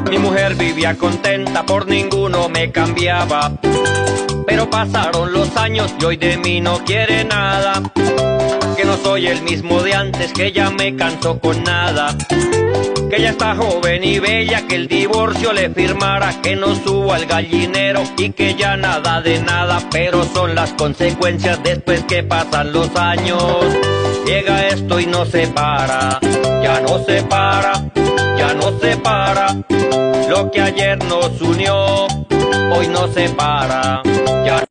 Mi mujer vivía contenta, por ninguno me cambiaba. Pero pasaron los años y hoy de mí no quiere nada. Que no soy el mismo de antes, que ya me cansó con nada. Que ella está joven y bella, que el divorcio le firmara, que no subo al gallinero y que ya nada de nada. Pero son las consecuencias después que pasan los años. Llega esto y no se para, ya no se para, ya no se para. Lo que ayer nos unió, hoy no se para, ya